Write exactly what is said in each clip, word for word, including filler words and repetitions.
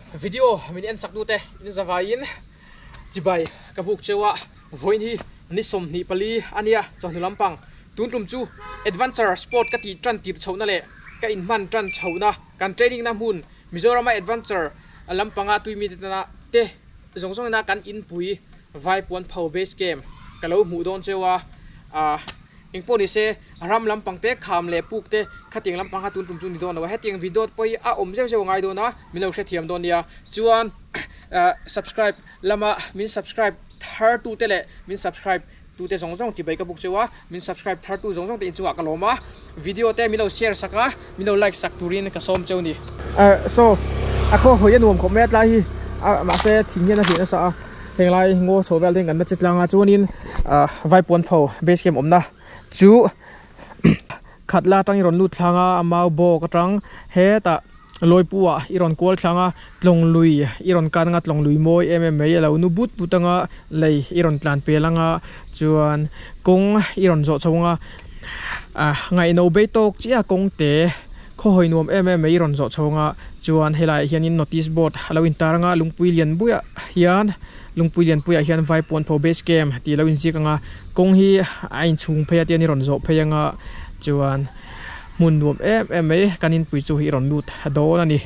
video mình en sak du te in zavain chibai kabuk chewa voin hi ni som ni pali ania chonu lampang tun tum chu adventure sport ka ti tran tir chhona le ka in man tran chhona kan training na mun Mizoram adventure lampanga tuimi na te zong zong na kan in pui vibe one power base game kalo mu don chewa a ingponi se ram lampang te kham le puk te khating lampang ha tun tum chu ni don wa heting video poi a om je je ngai do na milo khe thiam don dia chuan subscribe lama min subscribe thar tu te le min subscribe tu te zong zong ti bai ka buk chewa min subscribe thar tu zong zong te in chuwa kaloma video te milo share saka milo like sak turin ka som cheu ni so akho hoya nuam comment la hi ma se thingye na thina sa henglai ngo chobel thing kan na chitlanga chuanin vai pon pho base game omna chu khatla tang ron lut thlanga amau bo ka tang he ta loipua iron kol thlanga tlong lui iron kan nga tlong lui moi mma lo nu but putanga lei iron tlan pelanga chuan kong iron zo chawanga a ngai no be tok chia kong te kho hoinuam mma iron zo chawanga chuan helai hianin notice board halloween taranga lungpui lian buya hian lungpui lian puya hian vai pon pho base game ti lo in jikanga kong hi ain chung phaya ti ani ron zo phayanga chuan mun nuam em em e kanin pui chu hi ron lut do na ni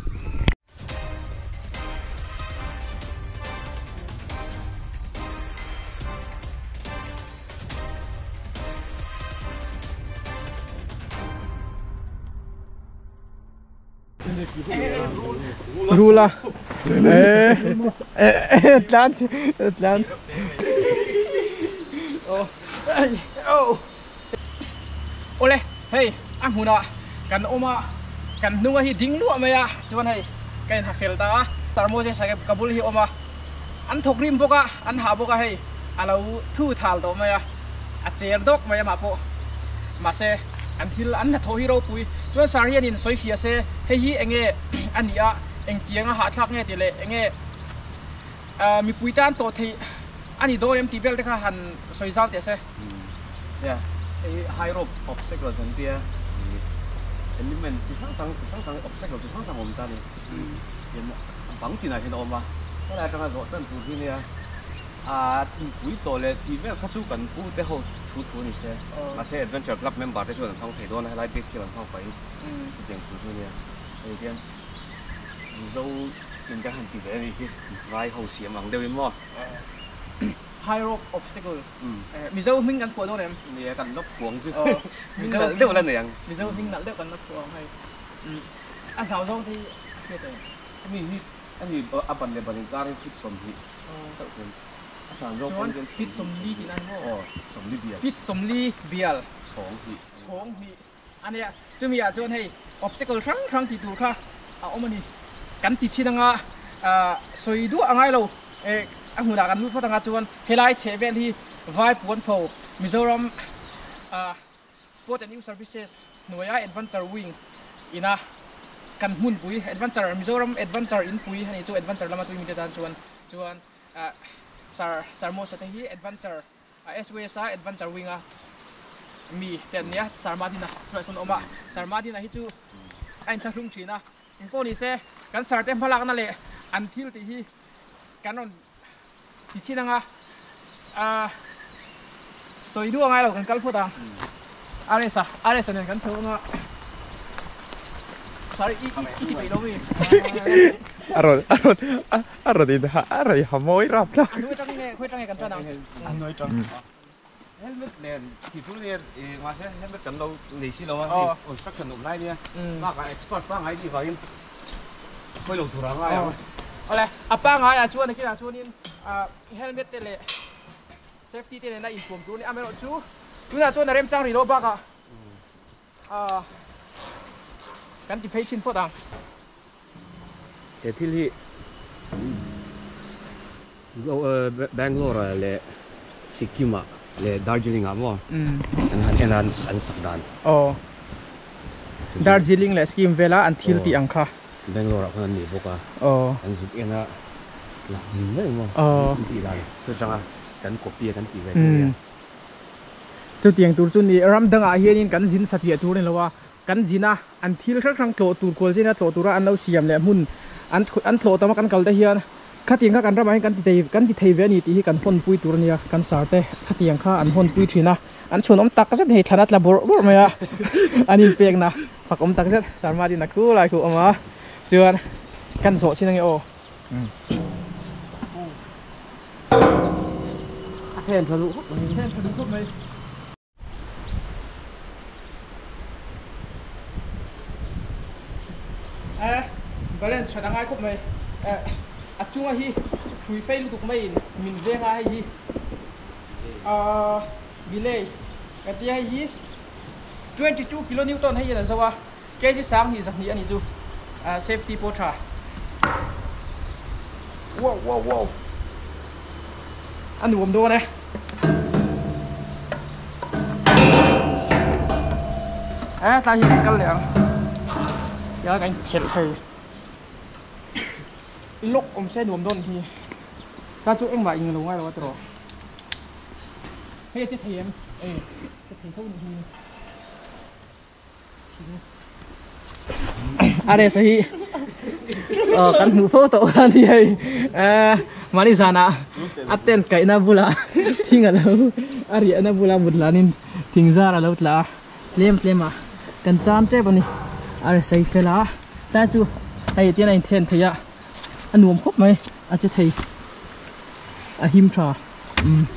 rula eh eh land land oh oh ole hey ang huna kan oma kan nunga hi ding lu amaya chuan hei kain ha fel ta tarmoje sa kabul hi oma an thokrim boka an ha boka hei alo thu thal to maya a cher dok maya ma po ma se an thil an na tho hi ro pui chuan sarian in soi fia se hei hi enge ania eng tianga ha thlak nge tile enge mi puitan to thei ani do em tivel te kha han soi zau te se ya high rope obstacle san tia element ti sang sang sang sang obstacle ti sang sang om ta ni yen bang ti na hin om ba ko la tanga zo tan tu hi ne a ti pui to le ti vel kha chu kan pu te ho thu thu ni se ma se adventure club member te chuan thong thei don hai lai base ke lan thong pai ti jeng tu thu ne ai tian zo in da han ti ve ni hi vai ho siam ang deu mo high rope obstacle mi zo minh kan pho do nem ni kan nok phuang chu mi zo deu la nang mi zo minh nal deu kan nok phuang hai a sao zo thì ke te mi ni ani apan le banin karin fit som hi sa kun a san zo kon fit som li ti nan mo oh som li bial fit som li bial chong hi chong hi ania chu mi a chon hei obstacle thang thang ti tur kha a omani kan ti chinanga a soi du angai lo e ang huna kan lut patanga chuan helai chevel hi vibe one pho Mizoram uh, sport and youth services noya adventure wing ina kan mun pui adventure Mizoram adventure in pui hani chu adventure lama tu mi tan chuan chuan uh, sar sarmo sa hi adventure uh, S W S adventure wing a mi ten nia sarmadina son oma sarmadina hi chu ain thlung thina imponi se kan sar tem phalak na le until ti hi kanon ti chinanga a soi du ngai lo kan kal phota are sa are sa nen kan chunga sorry i i bai lo mi aron aron aron din ha arai hamoi rap ta anoi tang ne khoi tang kan chana anoi tang helmet nen ti tu ne ma se helmet kan lo nei si lo wa construction no nai ne ma ka expert pa ngai di va in khoi lo thura ngai ole apa ngai a chuan ki a chuanin a helmet te le safety te na inform tu ni amero chu tu na chuan rem chang ri lo ba ka a kan ti phei sin pho dang te thil hi go Bangalore le Sikkim le Darjeeling amo an han an an sakdan oh Darjeeling le Sikkim vela until ti angkha Bangalore ko ni boka oh an zuk ena la jin le mo oh ti la so changa kan copy kan ti ve chu tiang tur chu ni ram danga hianin kan jin sathia tur ni lawa kan jina an thil thak thang tlo tur kol jina tlo tura an lo siam le mun อันอันโถตมากันกัลเทียนข้าเตียงข้ากันระบายกันที่เทกันที่เทเวนี่ที่กันพ่นปุยตัวนี้กันสาเตข้าเตียงข้าอันพ่นปุยทีนะอันชวนอมตักก็จะเหตุขนาดละบรบรไหมอ่ะอันนี้เปียงนะฝักอมตักจะสามารถดินักกู้ลายกูออกมาเจอกันโสชินังโอเห็นทะลุเห็นทะลุเข้าไปเอ๊ะบาลานซ์ชนะง่ายครบไหมเอ๊ะอัดจุงอะฮีคุยไฟลุกไม่มินเร่งอะฮีอ่าบิเล่กันที่ให้ฮีtwenty-twoกิโลนิวตันให้ยันสวะแกจิสามฮีสักนี้อันนี้จูอ่า safety portra ว้าวว้าวว้าวอันนี้ผมดูนะเอ๊ะตาหินกันเหลืองเดี๋ยวกันเข็ดเลยลกอมเส้นรวมโดนทีถ้าจุเอ็งว่าอิงลงง่ายหรอวะตัวให้จะเทียมเออจะเทียมเท่านี้อะไรสิเออกันหมูโฟโต้กันที่ไอ้เอ่อมาริซานะอัตเทนไก่นาบุลาทิ้งอะไรอารีนาบุลาบุลานินทิ้งซาร์แล้วละเลี้ยมเลี้ยมอ่ะกันจานเจ็บนี่อะไรใส่เฟล่าแต่จู่ไอ้ที่ไหนเทนเทียอันนวมครบไหมอาจจะเทียอาหิมทราอืม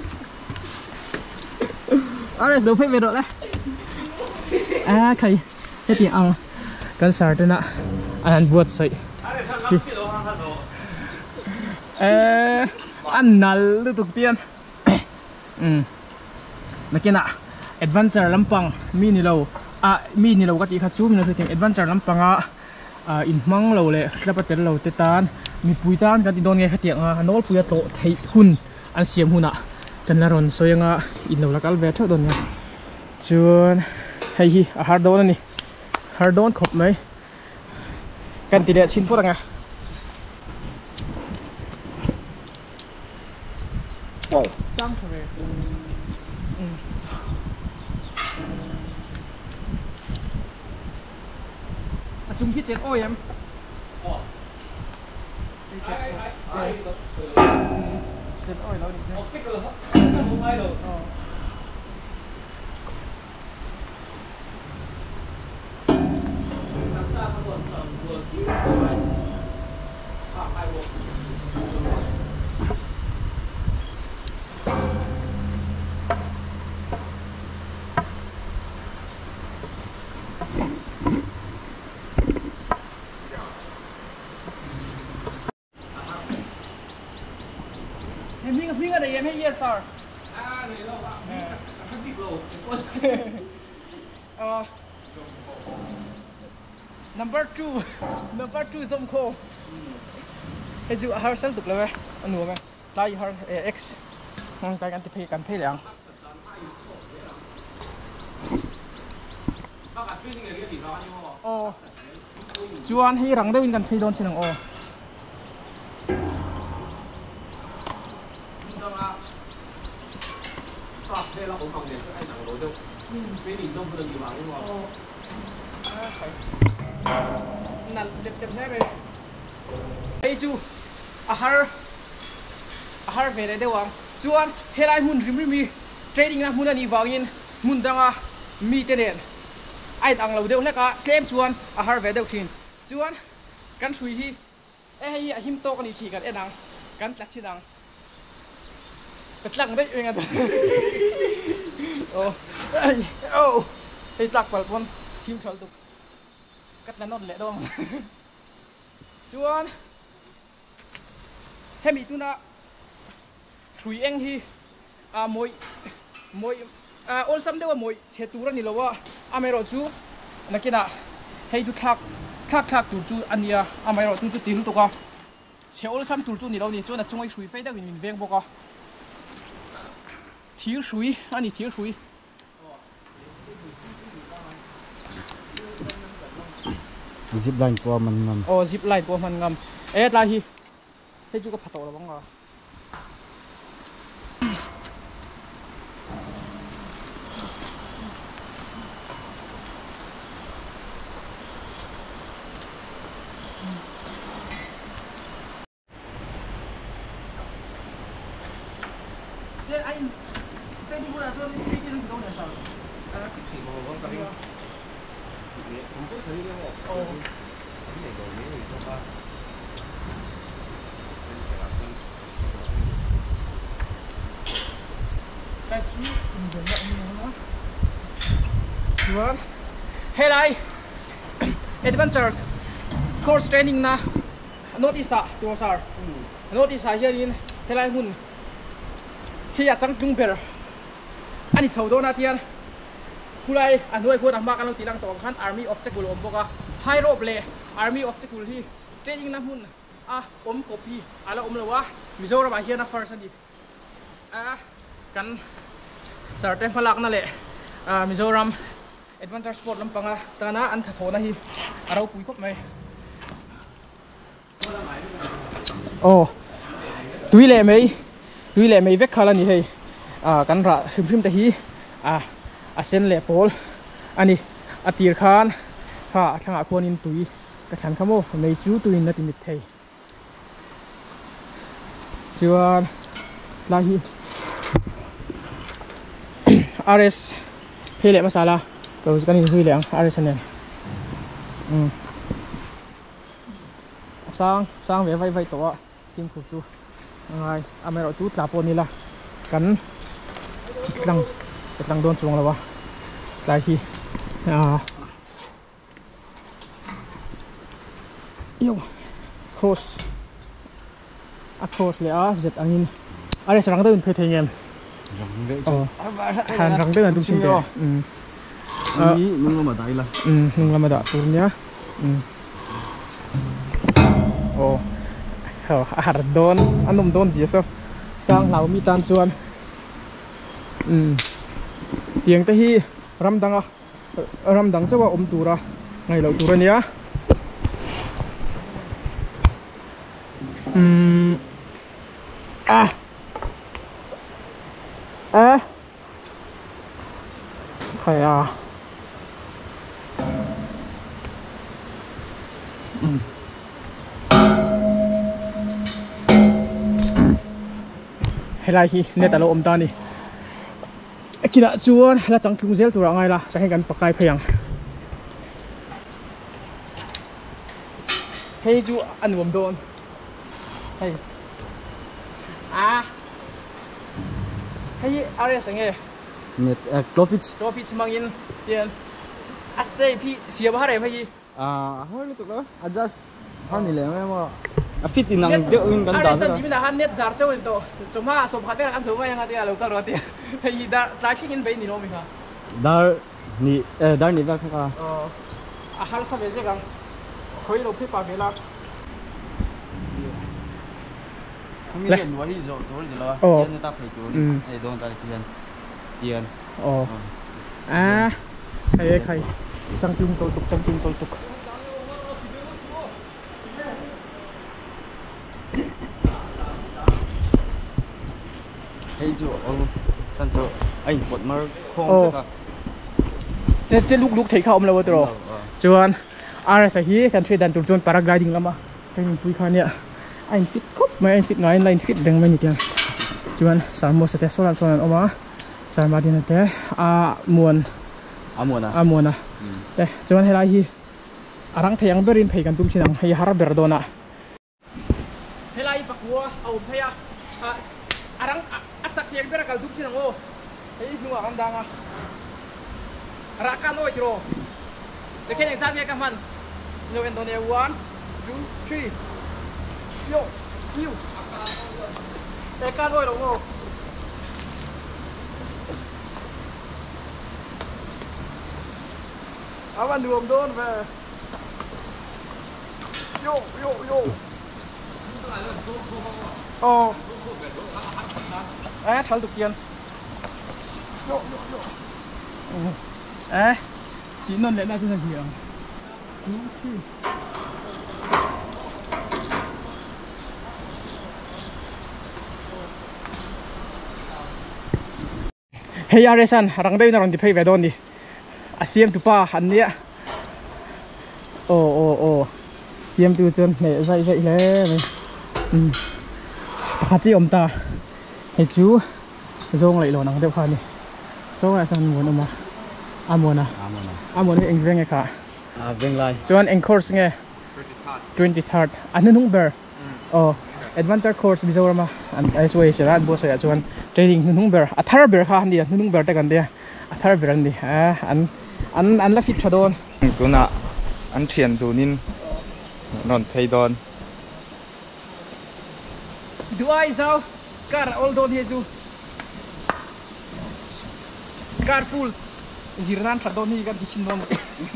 อะไรสุดเฟเวอร์เลยอ่าใครเฮ็ดยังกันสาร์ตนะอันนั้นบวชใส่เอ่ออันนั้นลูกตุกเตียนอืมนักเก็ตนะแอดเวนเจอร์ลำปังมีนี่เราอ่ะมีนี่เราก็ที่ข้าชูมีนะคือถึงแอดเวนเจอร์ลำปังอ่ะอ่าอินมังเราเลยแล้วประเทศเราเตตานมีปุยตานกันที่โดนไงข้าเตียงอ่ะโน้ตปุยโตไทยหุ่นอันเสียมหุ่นอ่ะกันนารอนโซยังอ่ะอินเราละกัลเวทโดนไงจวนให้ฮีอาหารโดนนี่อาหารโดนครบไหมกันติดเดชินพูดยังไงว้าวสร้างทะเลอาจุ่มที่เจ็ดโอ้ยยังเจ็ดโอ้ยแล้วนี่ใช่ไหมพี่กับพี่ก็ได้ยังให้ yes sir อ่าเลยเราอ่ะสักสิบโลเอ่อ number two number two สมโคให้จูอาหารเสร็จถูกแล้วไหมอันนู้นไหมไล่อาหาร x มองใจกันที่เพกันเพลยังโอ้จวนให้หลังได้วินกันเพโดนเสียงโอเราผม放点是爱长罗就，非你弄不能你玩的嘛。นั่นเจ็บๆแน่เลยไอ้จูอาหารอาหารเวรเดียวจวนเฮลัยมุนริมริมีเทรดดิ้งนะมุนนี่วางยินมุนดังอ่ะมีเตเดนไอ้ดังเราเดียวแล้วก็เคลมจวนอาหารเวรเดียวทิ้งจวนกันช่วยที่เอ้ยหิมโตกันอีกทีกันเอ็ดังกันตัดชีดังตัดหลังได้เองอ่ะโอ้ยโอ้ไอ้หลักแบบคนทีมชอลตุกกัดละนนเละดองจวนเฮมิตุนะคุยเองที่อ่ามวยมวยอ่าโอลซัมเดียวว่ามวยเชตูรันนี่เราว่าอเมริกาจูนักกีฬาให้จุดทักทักทักตูจูอันนี้อเมริกาจูจุดตีนตัวก็เชโอลซัมตูจูนี่เราเนี่ยจวนน่ะจงไอ้คุยไฟได้วินวินเวงบอกก็ทีชุยอันนี้ทีชุยซิปไลน์ตัวมันงำโอ้ซิปไลน์ตัวมันงำเอ๊ะลาฮีให้จูกับผัดโตแล้วบ้างเหรอ thế anh trên đi mua là cho đi đi đi đâu này sao chỉ một con cá linh không có thấy cái họ cái này đồ mấy người cho ba cái chú đừng vậy nữa Juan hey lại adventure course training na notice à tua sar notice à here in hey lại hun khi à chẳng chung bèr anh chầu đó na tiền kulai anh nuôi quân amma kan ti lang tong khan army obstacle om boka high rope le army obstacle hi training na hun a om copy ala om lawa Mizoram a hian a first ani a kan sarte phalak na le a Mizoram adventure sport lampanga tana an thona hi arau pui khop mai oh tui le mai tui le mai vek khala ni hei a kan ra hrim hrim te hi a a sen le pol ani atir khan ha thanga khon in tui ka chan khamo nei chu tui na ti mit thei chuan la hi rs phele masala to kan in hui leng rs nen um sang sang ve vai vai to tim khu chu ngai amero chu tla pon ni la kan lang lang don chung lawa lai hi à yêu cross a cross le a zet angin are sarang den phe thengem oh han rang den tung sim de um ý nung lama dai la um nung lama da tur nya um oh ho har don anom don ji so sang lau mi tan chuan um tiang te hi ram danga ram dang chawa om tura ngai lo tura nia um a a khai à um helai hi net alo om ta ni kina chuan la chang tlung zel tura ngai la ka he kan pakai pheyang hei chu anuam don hei a hei are sange net clofits trophy chmangin yen asei phi siam hare phei à hơi cái tụi đó adjust hơn thì lẽ mà à fit thì năng đeo in gần đó are san dimina han net jar chawin to chuma som khate kan so mai anga tia local rotia hei da tlaking in be ni no mi ha dar ni dar ni va kha ờ à har sa beje gang khoi lo phi pa vela không biết nói gì rồi tôi thì lo tiền người ta phải chủ này đồn ta tiền tiền ờ à khai khai sang chung tôi tục sang chung tôi tục hay chú ông thân thợ anh một mơ không chắc à sẽ sẽ lúc lúc thấy không là bao rồi chuan à sẽ hi kan thuê đàn tụi chuan paragliding lắm à cái mình vui khăn nhỉ anh fit cúp mấy anh fit ngay line fit đằng mấy nhỉ tiếng chuan sáng một sẽ té số lần số lần ôm á sáng ba thiên té à muôn à muôn à à muôn à đây chuan hay là hi arang theyang berin phei kan tum sinang hay har berdona hay là hi pakua au phaya arang acak theyang bera kal tum sinang o hay nuwa kan danga rakan oi tro second exam nghe kaman no endone one two three yo you tekan oi lo mo awan duom don về yo yo yo oh à thal tục tiền yo yo yo à chỉ nên lên đây chúng ta gì à hey aresan rang dei na ron di phei ve don di asiam tu pa han nia o o o siam tu chon ne zai zai le um pakhat chi om ta he chu zong lại lo nang deuh kha ni so la san mon ma amona amon hi eng veng kha à veng lai chuan eng course nge twenty-third an nung ber oh adventure course Mizoram an isway seran bo sa chuan training nung ber athar ber kha ni nung ber ta kan dia athar ber an ni a an an an la fit thadon tuna an thian tunin non thei don du ai zau car all don hezu car full zirran thadon hi kan kisin don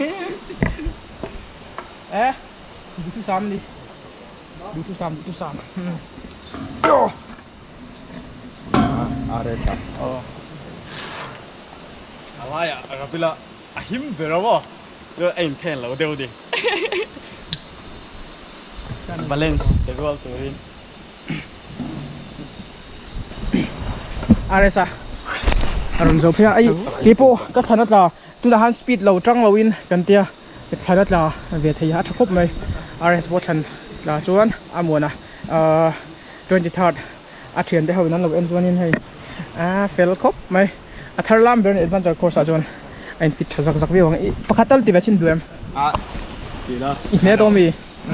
eh du tu sam ni du tu sam du tu sam yo aresa oh alaya agapila ahim berawo so ein pen lo deu di balance the goal to win aresa aron zo phia ai tipo ka thanat la tu da han speed lo tang lo in kan tia ka thanat la ve thei ha thkhop mai rs bothan la chuan amona uh twenty-third a thian de ho nan lo en chuan in hei a fel khop mai a thar lam ber adventure course a chuan ein fit thazak zak vi wang pakhatal ti bachin duem a kila ne to mi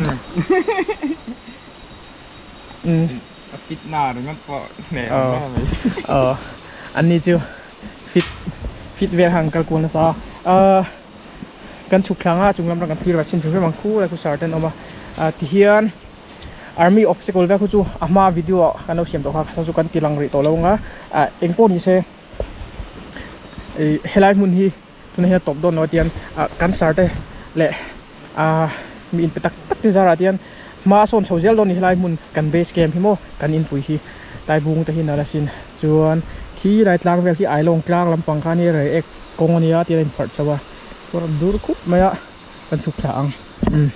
um fit na dengan po ne ờ anh đi chưa fit fit về hàngcal cuốn là sao ờกันฉุกครั้งอ่ะจุงลำรังกันที่เราชินถึงเรื่องมังคู่อะไรกูสาร์ทนออกมาอ่าที่เฮียน army obstacle แบบกูจูอามาวิดีโอกันเราเสียมตัวค่ะสุกันตีลังริโตแล้วงะอ่าเอ็งโป้นี่เซ่เฮลัยมุนฮีตัวนี้ตบโดนเอาเตียนอ่ากันสาร์ทเละอ่ามีอินไปตักตักที่สาร์ทเตียนมาส่วนโซเชียลโดนเฮลัยมุนกันเบสเกมพี่โมกันอินปุยฮีตายบุงตะหินอะไรสินจวนที่ไรกลางเวลที่ไอลงกลางลำปังคานี่เลยเอกกงนี้ที่เล่นพอร์ตสวะก็ดูรุคุไม่อะกันสุขหลังอืม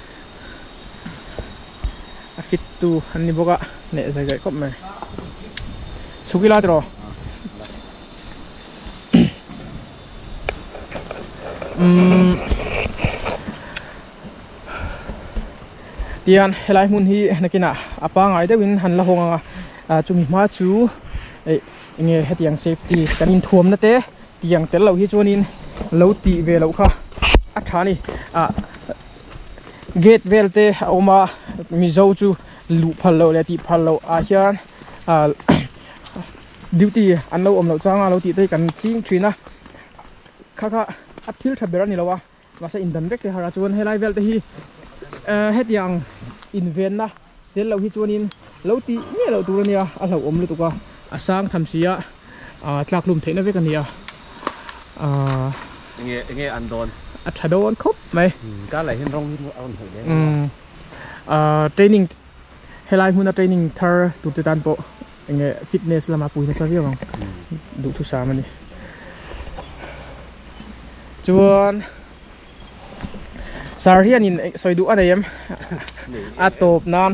ฟิตตูอันนี้บอกว่าเนี่ยใส่ใจก็ไม่สุกิลาตรออืมเดียนเฮลัยมุนฮีนักกินอ่ะอาปังไอเดวินหันละหงอ่ะจุมีมาจูเอ้ยเงี้ยให้เตียงเซฟตี้กันอินท่วมนะเต้เตียงเต้เราที่จวนินเราตีเวลเราค่ะอัฐานี่อ่ะเกตเวลเต้ออกมามีเจ้าจูลูพัลเราเลยตีพัลเราอาเฮียนอ่าดิวตี้อันเราอมเราจ้างเราตีได้กันจริงทรีนะค่ะค่ะอัดทิลทับเบรนี่แล้ววะว่าจะอินดันเวกเตหาราจวนให้ไลเวลเตฮีเอ่อให้เตียงอินเวนนะเดี๋ยวเราที่จวนินเราตีเนี่ยเราตัวเนี่ยอ่ะเราอมเลยตัวก็อาสร้างทำเสียอ่าจากลุ่มเทนนิสกันเนี่ยอ่าเงี้ยเงี้ยอันโดนอัฐโดนครบไหมก็ไหลเห็นร่องที่เอาหน่อยเลยอืมอ่าเทรนนิ่งเฮลัยมุนเทรนนิ่งทาร์ตุติตันโปเงี้ยฟิตเนสละมาปุยนะสักอย่างดูทุกสามันนี่จวนสารที่อันนี้สวยดูอะไรยังอาตบนาน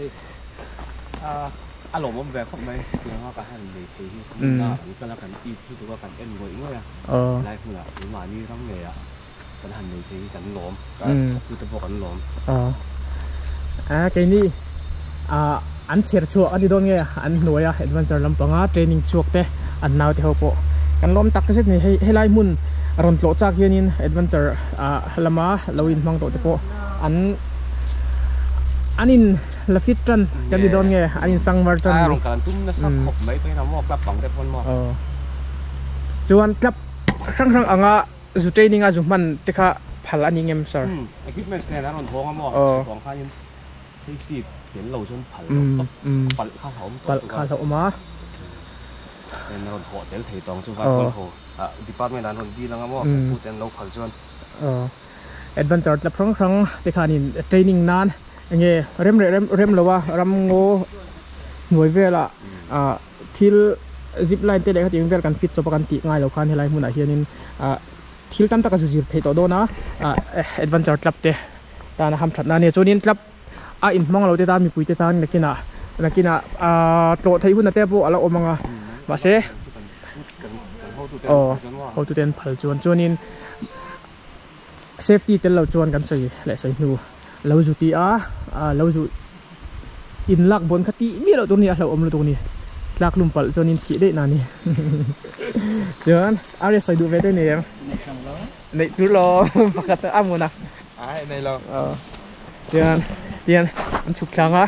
อารมณ์มันแบบเขาไม่คือว่าการหันเลยคือที่น่าหรือการละกันอีที่ตัวการเอ็นบ่อยง่ายอ่ะไล่เมื่อหรือมานี่ต้องเลยอ่ะการหันเลยคือการล้มการคือตัวการล้มอ่าอ่าแค่นี้อ่าอันเชื่อชัวอันนี้โดนไงอันหน่วยอ่ะ adventure ลำปังอ่ะเทรนนิ่งชัวเตะอันนาวที่เขาโปการล้มตักเสร็จนี่ให้ให้ไล่มุนอารมณ์โลจากเฮียนิน adventure อ่าละมาเราอินมังโตเตโปอันอันนี้ละฟิตรันกันดีโดนไงอันนี้สังวาร์ตันอารมณ์การตุ้มนะสักขบไม่ไปนะมอกลับปังแต่คนมอกจวนกลับครั้งครั้งอ่างจุดเทรนนิ่งอ่ะจุมันที่ข้าพัลอันนี้เงี้ยมั้งสิไอคิดไม่ใช่นะรอนท้องอ่ะมอกของข้ายังซีซีเห็นเราชนพัลปัลข้าเขาปัลข้าเขาออกมาเป็นรอนหัวเดี๋ยวถือตองจุกันคนหัวอ่ะดิปาร์ตเมนต์นั้นคนดีแล้วก็มอกพูดแต่เราพัลชนเออแอดเวนเจอร์แล้วครั้งครั้งที่ข้านี่เทรนนิ่งนานอย่างเงี้ยเริ่มเริ่มเริ่มแล้วว่ารำงูหน่วยเวลาอ่าทิลซิปไลน์เตะเด็กเขาตีเวลกันฟิตจบกันตีง่ายแล้วคันเฮลัยมุนอ่ะเฮียนินอ่าทิลตั้มตะกันสุดๆเทตัวโดนะอ่าแอดเวนเจอร์กลับเตะตานะฮัมทัดนาเนี่ยโจนินกลับอ่าอินมองเราเตะตามีปุยเตะตานักกินอ่ะนักกินอ่ะอ่าโตไทยหุ่นเตะปุ๊อะไรอมังอ่ะมาเซ่โอ้เขาตัวเต้นผัลจวนโจนินเซฟตี้เตะเราจวนกันสิแหละสิหนูเราจุดที่อ่ะเราจุดอินลักบนคติมีเราตรงนี้เราอมเราตรงนี้ลากลุมปัลจนินที่ได้นานี่เจอเอาเดี๋ยวใส่ดูไปได้เนี่ยในดูรอปกติอ้ามุนะไอ้ในเราเออเจอเจอมันฉุกครั้งอ่ะ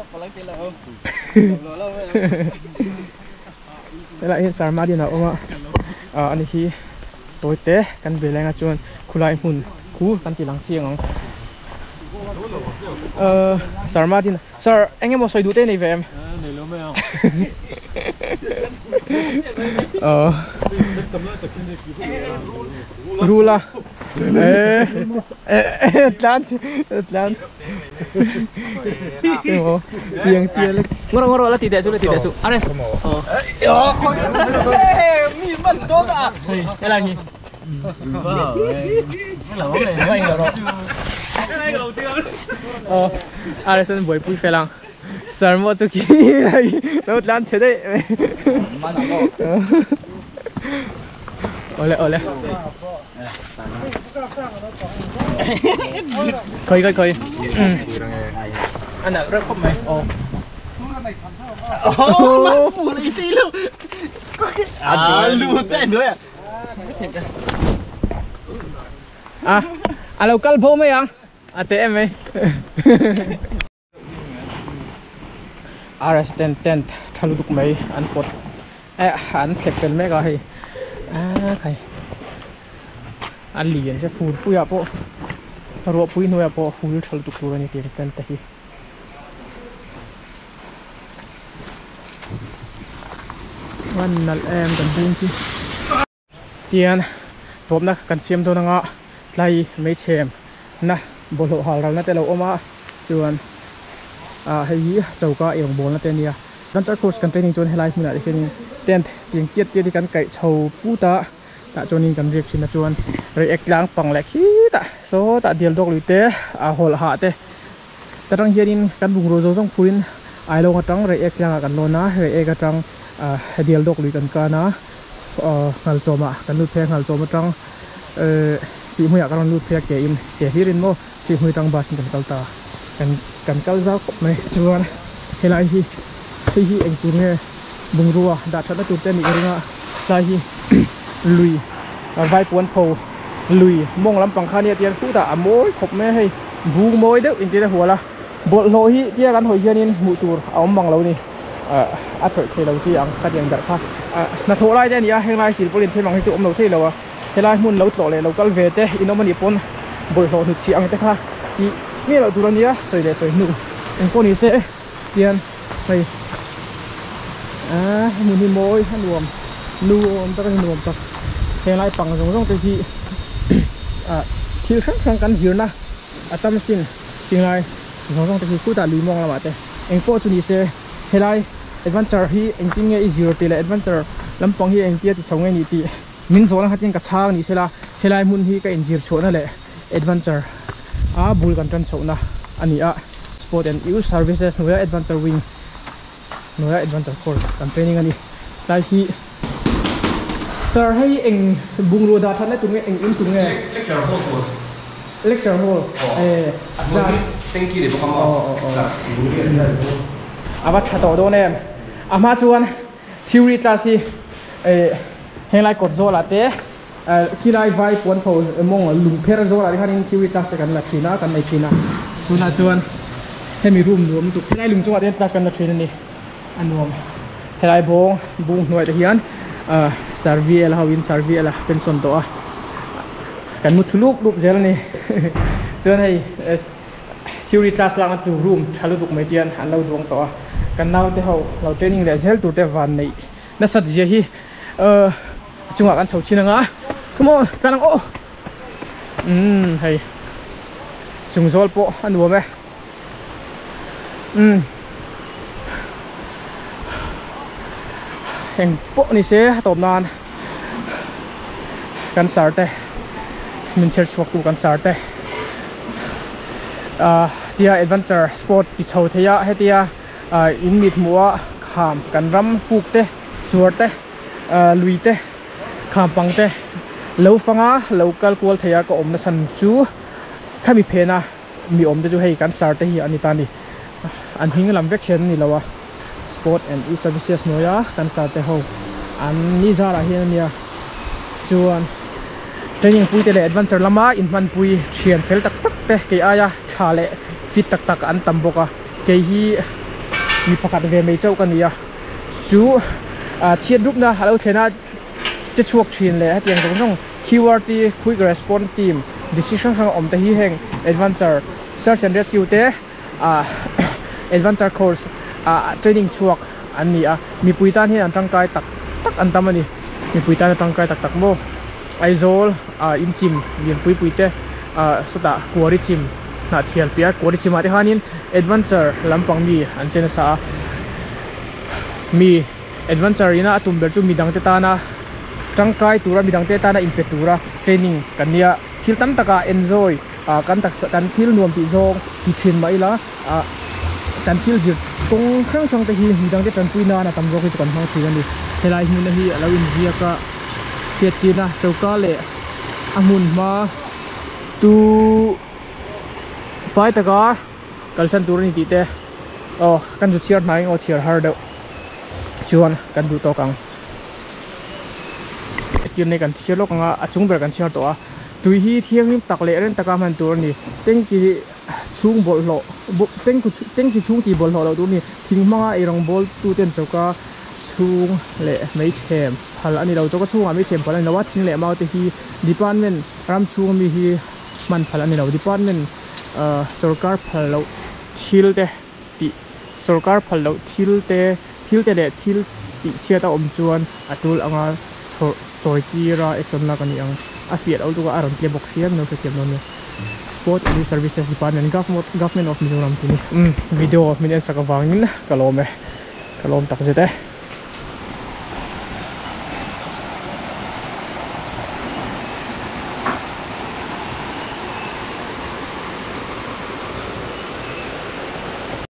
นี่แหละเห็นสารมาดีนะโอ้มาอ่าอันนี้ที่ตัวเตะกันเบลงอ่ะจวนคุลายหุ่นคู่กันตีหลังเชียงของเออสารมาดีนะสารเอ็งยังบอกใส่ดูเต้ในเวมในรู้ไหมอ่ะเออรู้ละเออเออเออล้านล้านโอ้เตียงเตียงเลยงอๆแล้วตีเดสุเลยตีเดสุอะไรสมออ๋อคอยเฮ้ยมีมันโดนอ่ะเฮ้ยอะไรนี่ว้าวเฮ้ยไม่หรอกเลยไม่หรอกเอออะไรสันบ่อยปุ้ยเฟลังสารมอจุกี้อะไรแล้วล้านเฉยได้มาหนักก็โอ้เลยโอ้เลยเคยเคยเคยอืมอันนั้นเริ่มครบไหมโอ้โอ้ฟูเลยสิลูกอ่าลูดได้ด้วยอ่ะอ่ะอ่ะเรากัลโพไหมยังอ่ะเตะไหมอาร์เอสเต็นเต็นทะลุดุกไหมอันปดเอ๊ะอันเช็คเป็นไหมก็ให้อ่าใครอันเหลียนจะฟูดปุยอ่ะโปรัวปุยหน่วยอ่ะโปฟูดทะลุดุกตัวนี้เต็นเต็นแต่ที่วันนั้นเอ็มกันบุ้งที่เตียนตัวนักกันเสียมตัวนังอ่ะไล่ไม่เชมนะบอลหอเรานะแต่เราออกมาจวนอ่าให้เจ้าก็เอวบอลนะเตียนี่กันจะโคชกันเตียนจนให้ไล่มือหน่อยแค่นี้เตียนเตียงเกียดเกียดที่กันไก่เช่าปูตาแต่จนนี้กันเรียกชินจวนเรียกล้างปังแหลกขี้ตาโซ่ตาเดียลดอกลุยเตะอ่าหัวหาเตะแต่ตั้งเฮียนินกันบุกโรโซส่งพูนไอโลกันตั้งเรียกล้างกันโลนะเรียกกันตั้งอ่าเดียลดอกลุยกันกันนะเอ่อหัลโจมากันลุดเพลงหัลโจมาตั้งเอ่อสีมือกันลุดเพลงเกอินเกฮิรินโมสีมือตั้งบาสินกันกัลตากันกันกัลเจ้าไหมจวนเฮลัยฮีที่ฮีเองตัวเนี่ยบุงรัวดัดชัดตัวเต้นอีกเรื่องอ่ะใจฮีลุยไว้ปวนโพลุยมองลำปังคาเนี่ยเตียนคู่ตาอโมยขบแม่ให้บูงโมยเด็กอินเดียหัวละบทโลหิเตียกันหอยเชียนินมูตูเอาบังเรานี่เอ่ออัดเผยเคเราที่อังกัดยังดัดค่ะอ่ะนาโทไล่เดี๋ยวนี้เฮลัยสิบรินเทมังให้จุ่มเราที่เราเฮลัยมุ่นเราต่อเลยเราก็เวทเตอินโนมันญี่ปุ่นบทโลหิที่อังเตค่ะที่นี่เราดูแล้วนี้สวยเลยสวยหนุ่มเอ็งพวกนี้เสียเตียนไปอ่ามุนิโมยท่านรวมรวมตั้งรวมตั้งเฮลัยปังสงสงแต่ที่อ่าที่ครั้งครั้งกันเสียนะอัตมาสินที่ไรสงสงแต่ที่คู่ตาลุยมองละมาเตเอ็งพวกชุนี้เสียเฮลัยแอดเวนเจอร์ฮีเอ็งทิ้งเงี้ยอีซีโร่ตีเลยแอดเวนเจอร์ลำปังฮีเอ็งเตี้ยที่สองเงี้ยนี่ตีมินโซลังหัดยังกระชากนี่เสียละเฮลัยมุนฮีก็เอ็นจีร์โชว์นั่นแหละแอดเวนเจอร์อ่าบุลกันจนโชว์นะอันนี้อ่ะ Sport and Use Services หน่วย Adventure Wing หน่วย Adventure Course กันเทรนนิ่งอันนี้ได้ที่สารให้เองบุงรัวดาทันได้ตรงนี้เองอินตรงนี้ Lecture Hall Lecture Hall เออ just thank you เดี๋ยวผมเอา just อาวัตชาโตโดนเองอามาชวน theory class เออเฮลัยกดโซลาเต้เอ่อที่ไล่ไว้ปวนเขามองลุงเพรโซลาที่เขาเรียน theory class กันละทีนะกันในทีนะคุณอาชวนให้มีรูมรวมตุกให้ลุงจังหวัดเรียน class กันละทีนี่อันรวมเฮลัยบงบุงหน่วยตะเคียนเอ่อ survey ละวิน survey ละเป็นส่วนตัวกันมุดลูกลูกเจอแล้วนี่เจอให้theory class ละมันตัวรูมทะลุตุกไม่เตียนอันเราดวงตัวกันเราเดี๋ยวเราเทรนนิ่งเดี๋ยวเซลตัวเดี๋ยววันนี้น่าสัตย์เสียที่เอ่อจังหวะกันเฉาชินังอ่ะ come on กันนังโอ้อืมให้จุงโซลโปอันดูไหมอืมเห็นโปนี่เสียตบนานกันสาร์เต้มันเชิญชวนกูกันสาร์เต้อ่าเดียแอดเวนเจอร์สปอร์ตที่เฉาเทียให้เดียอ่าอินมิดมัวขามกันรำปุกเต้สวดเต้อ่าลุยเต้ขามปังเต้เลวฟังอ่ะเลวกัลกวลเทียก็อมนัสันจูข้ามีเพนะมีอมจะจูให้กันสาร์เต้อันนี้ตานี่อันทิ้งลำเวกเชนนี่แล้ววะส sport and e services noya kan sa te ho an ni zara hian nia chuan training pui te le adventure lama in man pui thian fel tak tak te ke aya thale fit tak tak an tam boka ke hi mi pakhat ve mei chau kan nia chu a chiat rup na halo thena che chuak thin le ha tiang dong keyword ti quick response team decision sang om te hi heng adventure search and rescue te a adventure course a training chuak an ni a mi puitan hi an tangkai tak tak an tamani mi puitan tangkai tak tak mo aizol a in chim yin pui pui te a sota kuari chim na thial pia kuari chim ate hanin adventure lampang mi an chen sa mi adventure ina atum ber chu mi dang te ta na tangkai tura mi dang te ta na in petura training kania thil tam taka enjoy a kan tak kan thil nuam ti zong ti chin mai la a kan thil zir tong khang chang te hi mi dang te tan pui na na tam ro ki kan hang thi ani helai hu na hi alo in zia ka Ketina chauka le amun ma tu fight taka kalsan turni ti te oh kan ju chiar nai o chiar har do chuan kan du to kang kin ne kan chiar lok nga achung ber kan chiar to a tui hi thiang nim tak le ren taka man tur ni teng ki chung bol lo teng ku teng ki chung ti bol lo tu ni thing ma irong bol tu ten chauka chung le mai chem hal ani lo chauka chung a mai chem pala nawa thing le ma te hi department ram chung mi hi man phala ani lo department uh sarkar phalo thil te ti sarkar phalo thil te thil te le thil ti chia ta om chuan atul anga choi ti ra action la kan yang a fiat au tu ka aron ke box hian no ke kem no sport and services department government government of Mizoram ti ni video min sa ka wangin kalome kalom tak jete